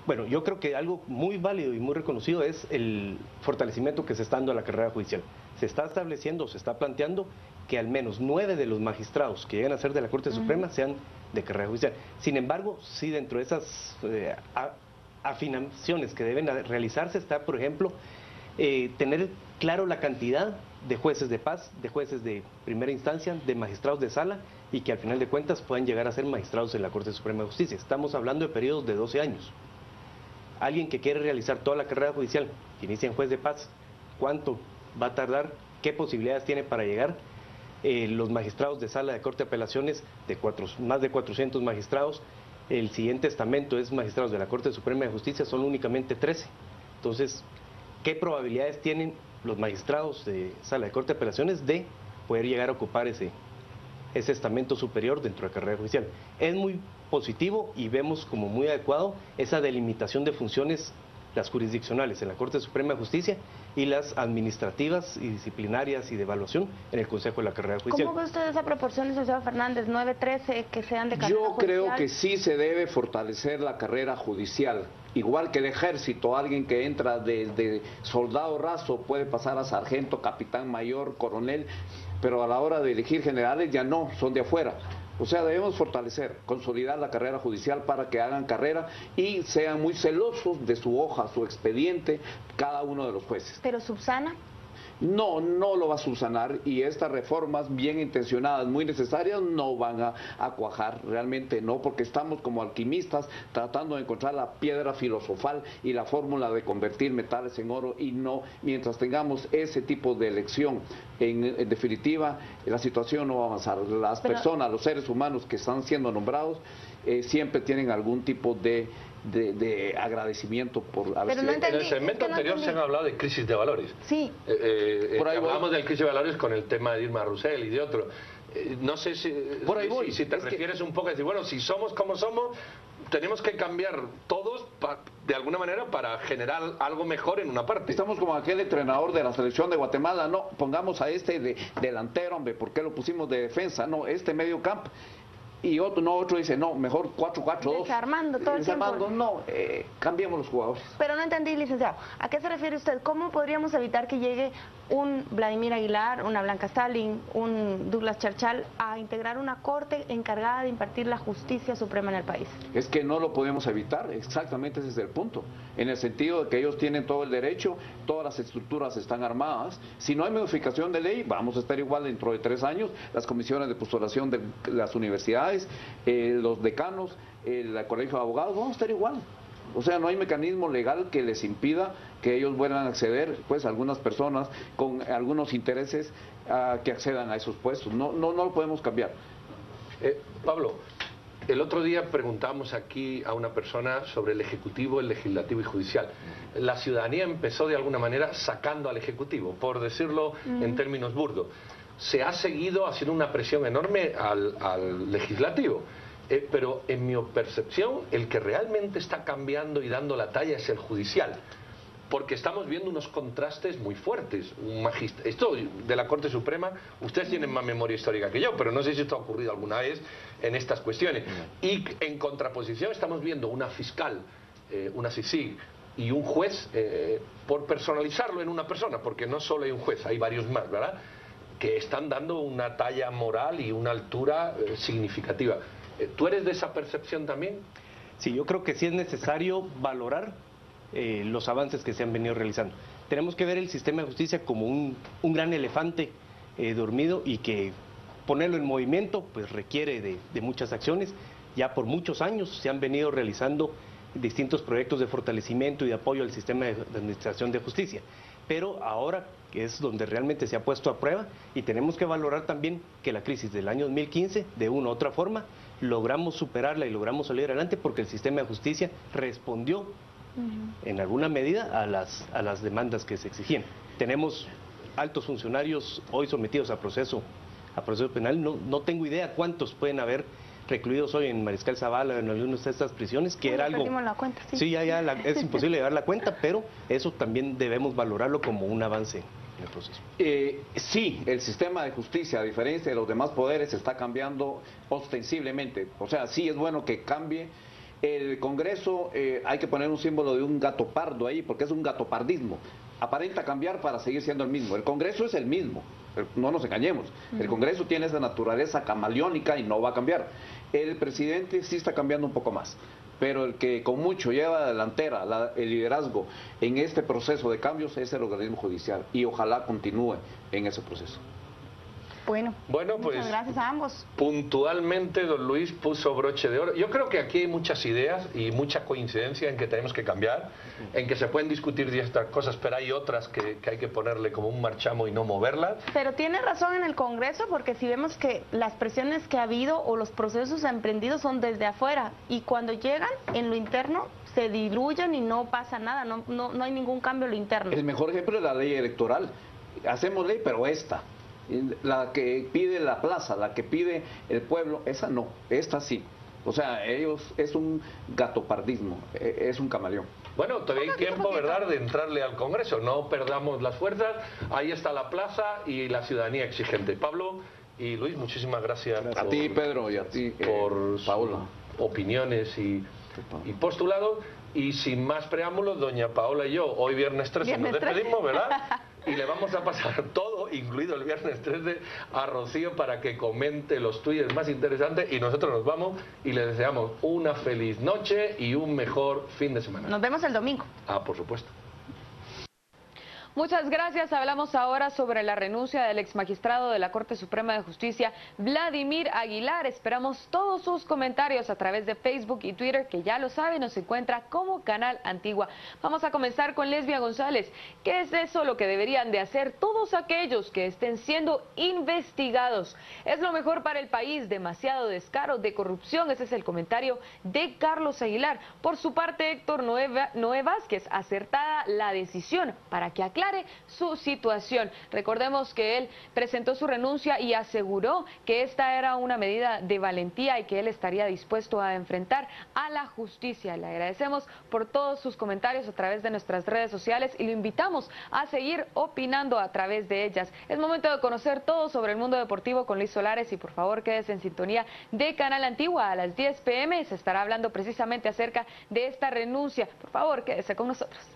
Bueno, yo creo que algo muy válido y muy reconocido es el fortalecimiento que se está dando a la carrera judicial. Se está estableciendo, se está planteando que al menos 9 de los magistrados que llegan a ser de la Corte Suprema sean de carrera judicial. Sin embargo, sí, dentro de esas afinaciones que deben realizarse está, por ejemplo, tener claro la cantidad de jueces de paz, de jueces de primera instancia, de magistrados de sala y que al final de cuentas puedan llegar a ser magistrados en la Corte Suprema de Justicia. Estamos hablando de periodos de 12 años. Alguien que quiere realizar toda la carrera judicial, que inicia en juez de paz, ¿cuánto va a tardar? ¿Qué posibilidades tiene para llegar? Los magistrados de sala de Corte de Apelaciones, más de 400 magistrados, el siguiente estamento es magistrados de la Corte Suprema de Justicia, son únicamente 13. Entonces, ¿qué probabilidades tienen los magistrados de sala de Corte de Apelaciones de poder llegar a ocupar ese estamento superior dentro de la carrera judicial? Es muy positivo y vemos como muy adecuado esa delimitación de funciones, las jurisdiccionales en la Corte Suprema de Justicia y las administrativas y disciplinarias y de evaluación en el Consejo de la Carrera Judicial. ¿Cómo ve usted esa proporción, licenciado Fernández, 9-13 que sean de carrera judicial? Yo creo que sí se debe fortalecer la carrera judicial. Igual que el ejército, alguien que entra desde soldado raso puede pasar a sargento, capitán mayor, coronel, pero a la hora de elegir generales ya no, son de afuera. O sea, debemos fortalecer, consolidar la carrera judicial para que hagan carrera y sean muy celosos de su hoja, su expediente, cada uno de los jueces. ¿Pero subsana? No, no lo va a subsanar, y estas reformas bien intencionadas, muy necesarias, no van a cuajar, realmente no, porque estamos como alquimistas tratando de encontrar la piedra filosofal y la fórmula de convertir metales en oro, y no, mientras tengamos ese tipo de elección, en definitiva, la situación no va a avanzar. Las personas, los seres humanos que están siendo nombrados, siempre tienen algún tipo de agradecimiento por haber sido. No entendí, en el segmento anterior se han hablado de crisis de valores. Sí. Por ahí hablamos de crisis de valores con el tema de Dilma Rousseff y de otro. No sé si, por ahí voy. si te refieres un poco a decir, bueno, si somos como somos, tenemos que cambiar todos de alguna manera para generar algo mejor en una parte. Estamos como aquel entrenador de la selección de Guatemala, no, pongamos a este de delantero, hombre, ¿por qué lo pusimos de defensa? No, este medio campo. Y otro dice, no, mejor 4-4-2. Desarmando todo el tiempo. No, cambiemos los jugadores. Pero no entendí, licenciado. ¿A qué se refiere usted? ¿Cómo podríamos evitar que llegue un Vladimir Aguilar, una Blanca Stalin, un Douglas Charchal a integrar una corte encargada de impartir la justicia suprema en el país? Es que no lo podemos evitar, exactamente ese es el punto. En el sentido de que ellos tienen todo el derecho, todas las estructuras están armadas. Si no hay modificación de ley, vamos a estar igual dentro de 3 años, las comisiones de postulación de las universidades, los decanos, el colegio de abogados, vamos a estar igual. O sea, no hay mecanismo legal que les impida que ellos puedan acceder, pues, algunas personas con algunos intereses que accedan a esos puestos. No lo podemos cambiar. Pablo, el otro día preguntamos aquí a una persona sobre el Ejecutivo, el Legislativo y Judicial. La ciudadanía empezó de alguna manera sacando al Ejecutivo, por decirlo en términos burdos. Se ha seguido haciendo una presión enorme al Legislativo. Pero en mi percepción, el que realmente está cambiando y dando la talla es el judicial, porque estamos viendo unos contrastes muy fuertes. Esto de la Corte Suprema, ustedes tienen más memoria histórica que yo, pero no sé si esto ha ocurrido alguna vez en estas cuestiones. Y en contraposición estamos viendo una fiscal, una CICIG y un juez, por personalizarlo en una persona, porque no solo hay un juez, hay varios más, ¿verdad?, que están dando una talla moral y una altura significativa. ¿Tú eres de esa percepción también? Sí, yo creo que sí es necesario valorar los avances que se han venido realizando. Tenemos que ver el sistema de justicia como un gran elefante dormido, y que ponerlo en movimiento pues requiere de muchas acciones. Ya por muchos años se han venido realizando distintos proyectos de fortalecimiento y de apoyo al sistema de administración de justicia, pero ahora es donde realmente se ha puesto a prueba, y tenemos que valorar también que la crisis del año 2015, de una u otra forma, logramos superarla y logramos salir adelante porque el sistema de justicia respondió en alguna medida a las demandas que se exigían. Tenemos altos funcionarios hoy sometidos a proceso penal, no tengo idea cuántos pueden haber recluidos hoy en Mariscal Zavala, en algunas de estas prisiones, que era algo... Perdimos la cuenta, sí. Sí, es imposible llevar la cuenta, pero eso también debemos valorarlo como un avance en el proceso. Sí, el sistema de justicia, a diferencia de los demás poderes, está cambiando ostensiblemente. O sea, sí es bueno que cambie, El Congreso, hay que poner un símbolo de un gato pardo ahí, porque es un gatopardismo. Aparenta cambiar para seguir siendo el mismo. El Congreso es el mismo, no nos engañemos. El Congreso tiene esa naturaleza camaleónica y no va a cambiar. El presidente sí está cambiando un poco más, pero el que con mucho lleva la delantera, el liderazgo en este proceso de cambios es el organismo judicial, y ojalá continúe en ese proceso. Bueno, pues muchas gracias a ambos. Puntualmente don Luis puso broche de oro. Yo creo que aquí hay muchas ideas y mucha coincidencia en que tenemos que cambiar, en que se pueden discutir ciertas cosas, pero hay otras que hay que ponerle como un marchamo y no moverlas. Pero tiene razón en el Congreso, porque si vemos que las presiones que ha habido o los procesos emprendidos son desde afuera, y cuando llegan en lo interno se diluyen y no pasa nada, no hay ningún cambio en lo interno. El mejor ejemplo es la ley electoral. Hacemos ley, pero la que pide la plaza, la que pide el pueblo, esa no, esta sí. O sea, es un gatopardismo, es un camaleón. Bueno, todavía hay tiempo, ¿verdad?, de entrarle al Congreso. No perdamos las fuerzas. Ahí está la plaza y la ciudadanía exigente. Pablo y Luis, muchísimas gracias. A ti, Pedro, y a ti, por Paola. Opiniones y postulados. Y sin más preámbulos, doña Paola y yo, hoy viernes 13 nos despedimos, ¿verdad? Y le vamos a pasar todo, incluido el viernes 13, a Rocío para que comente los tweets más interesantes, y nosotros nos vamos y le deseamos una feliz noche y un mejor fin de semana. Nos vemos el domingo. Por supuesto. Muchas gracias. Hablamos ahora sobre la renuncia del exmagistrado de la Corte Suprema de Justicia, Vladimir Aguilar. Esperamos todos sus comentarios a través de Facebook y Twitter, que ya lo saben, nos encuentra como Canal Antigua. Vamos a comenzar con Lesbia González. ¿Qué es eso lo que deberían de hacer todos aquellos que estén siendo investigados? Es lo mejor para el país, demasiado descaro de corrupción. Ese es el comentario de Carlos Aguilar. Por su parte, Héctor Noé Vázquez, acertada la decisión para que aclare su situación. Recordemos que él presentó su renuncia y aseguró que esta era una medida de valentía y que él estaría dispuesto a enfrentar a la justicia. Le agradecemos por todos sus comentarios a través de nuestras redes sociales y lo invitamos a seguir opinando a través de ellas. Es momento de conocer todo sobre el mundo deportivo con Luis Solares, y por favor quédese en sintonía de Canal Antigua. A las 10 p.m. se estará hablando precisamente acerca de esta renuncia. Por favor, quédese con nosotros.